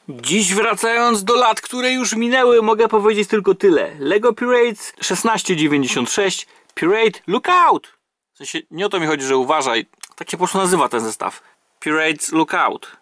Dziś wracając do lat, które już minęły, mogę powiedzieć tylko tyle. LEGO Pirates 1696 Pirate Lookout. W sensie nie o to mi chodzi, że uważaj. Tak się po prostu nazywa ten zestaw. Pirates Lookout.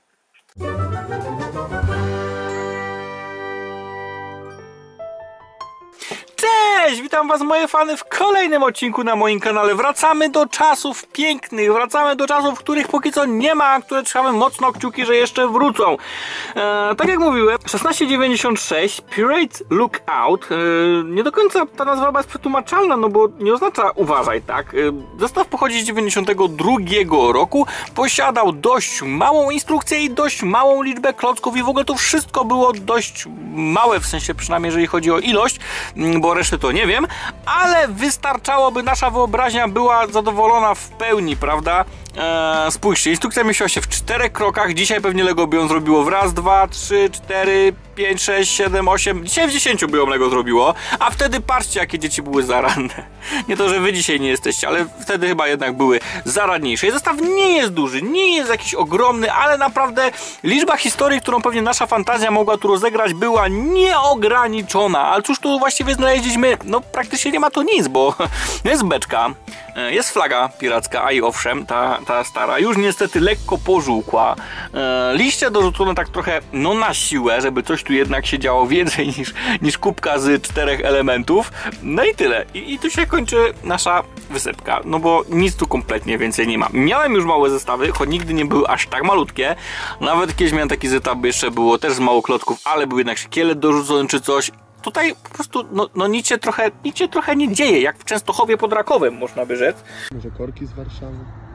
Cześć! Witam was moje fany w kolejnym odcinku na moim kanale. Wracamy do czasów pięknych, wracamy do czasów, których póki co nie ma, które trzymamy mocno kciuki, że jeszcze wrócą. Tak jak mówiłem, 1696 Pirate Lookout. Nie do końca ta nazwa jest przetłumaczalna, no bo nie oznacza uważaj, tak? Zestaw pochodzi z 92 roku, posiadał dość małą instrukcję i dość małą liczbę klocków i w ogóle to wszystko było dość małe, w sensie przynajmniej jeżeli chodzi o ilość, bo resztę to nie wiem, ale wystarczałoby, nasza wyobraźnia była zadowolona w pełni, prawda? Spójrzcie, instrukcja mieściła się w 4 krokach, dzisiaj pewnie LEGO by ją zrobiło w raz, 2, 3, 4, 5, 6, 7, 8, dzisiaj w 10 by ją LEGO zrobiło, a wtedy patrzcie jakie dzieci były zaradne. Nie to, że wy dzisiaj nie jesteście, ale wtedy chyba jednak były zaradniejsze. Zestaw nie jest duży, nie jest jakiś ogromny, ale naprawdę liczba historii, którą pewnie nasza fantazja mogła tu rozegrać, była nieograniczona. Ale cóż tu właściwie znaleźliśmy? No praktycznie nie ma tu nic, bo jest beczka, jest flaga piracka, a i owszem, ta stara, już niestety lekko pożółkła. Liście dorzucone tak trochę, no na siłę, żeby coś tu jednak się działo więcej niż kubka z 4 elementów. No i tyle. I tu się kończy nasza wysypka, no bo nic tu kompletnie więcej nie ma. Miałem już małe zestawy, choć nigdy nie były aż tak malutkie. Nawet kiedyś miałem taki zestaw, by jeszcze było też z mało klocków, ale był jednak szkielet dorzucony czy coś. Tutaj po prostu, no nic się trochę nie dzieje, jak w Częstochowie pod Rakowem, można by rzec. Może korki z Warszawy?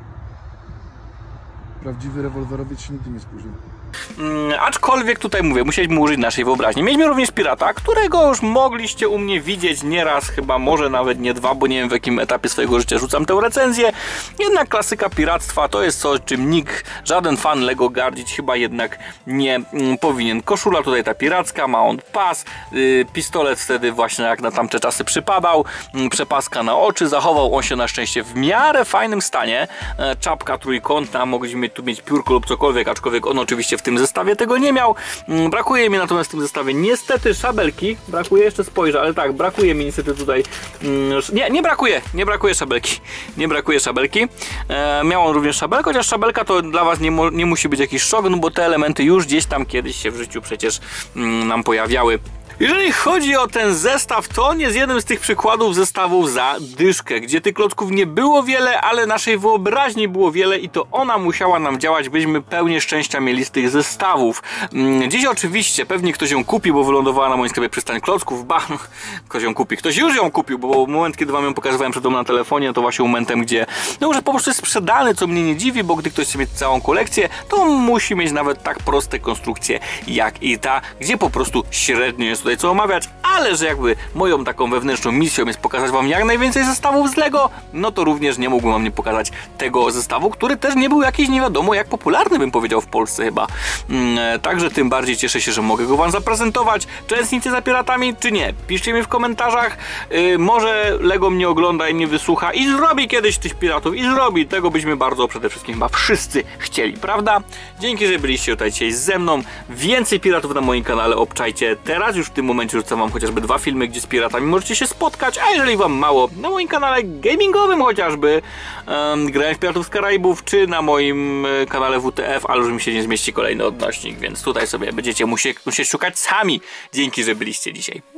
Prawdziwy rewolwerowiec się nigdy nie spóźni. Aczkolwiek tutaj mówię, musieliśmy użyć naszej wyobraźni. Mieliśmy również pirata, którego już mogliście u mnie widzieć nieraz, chyba może nawet nie 2, bo nie wiem w jakim etapie swojego życia rzucam tę recenzję. Jednak klasyka piractwa to jest coś, czym nikt, żaden fan LEGO gardzić chyba jednak nie powinien. Koszula tutaj ta piracka, ma on pas, pistolet wtedy właśnie jak na tamte czasy przypadał, przepaska na oczy, zachował on się na szczęście w miarę fajnym stanie. Czapka trójkątna, mogliśmy tu mieć piórko lub cokolwiek, aczkolwiek on oczywiście w tym zestawie tego nie miał. Brakuje mi natomiast w tym zestawie niestety szabelki. Brakuje, jeszcze spojrzę, ale tak, brakuje mi niestety tutaj... Nie brakuje szabelki. Nie brakuje szabelki. Miał on również szabelkę, chociaż szabelka to dla was nie musi być jakiś szok, no bo te elementy już gdzieś tam kiedyś się w życiu przecież nam pojawiały. Jeżeli chodzi o ten zestaw, to on jest jednym z tych przykładów zestawów za dyszkę, gdzie tych klocków nie było wiele, ale naszej wyobraźni było wiele i to ona musiała nam działać, byśmy pełnię szczęścia mieli z tych zestawów. Dziś oczywiście pewnie ktoś ją kupi, bo wylądowała na moim sklepie przystań klocków. Ktoś ją kupi. Ktoś już ją kupił, bo moment, kiedy wam ją pokazywałem przed na telefonie, to właśnie momentem, gdzie no już po prostu jest sprzedany, co mnie nie dziwi, bo gdy ktoś chce mieć całą kolekcję, to musi mieć nawet tak proste konstrukcje jak i ta, gdzie po prostu średnio jest tutaj co omawiać, ale że jakby moją taką wewnętrzną misją jest pokazać wam jak najwięcej zestawów z LEGO, no to również nie mógłbym wam nie pokazać tego zestawu, który też nie był jakiś nie wiadomo jak popularny, bym powiedział, w Polsce chyba. Także tym bardziej cieszę się, że mogę go wam zaprezentować. Tęsknicie za piratami, czy nie? Piszcie mi w komentarzach. Może LEGO mnie ogląda i mnie wysłucha i zrobi kiedyś tych piratów, i zrobi. Tego byśmy bardzo przede wszystkim chyba wszyscy chcieli, prawda? Dzięki, że byliście tutaj dzisiaj ze mną. Więcej piratów na moim kanale obczajcie. Teraz już w tym momencie rzucam wam chociażby 2 filmy, gdzie z piratami możecie się spotkać, a jeżeli wam mało, na moim kanale gamingowym chociażby grałem w Piratów z Karaibów, czy na moim kanale WTF, ale już mi się nie zmieści kolejny odnośnik, więc tutaj sobie będziecie musieć szukać sami. Dzięki, że byliście dzisiaj.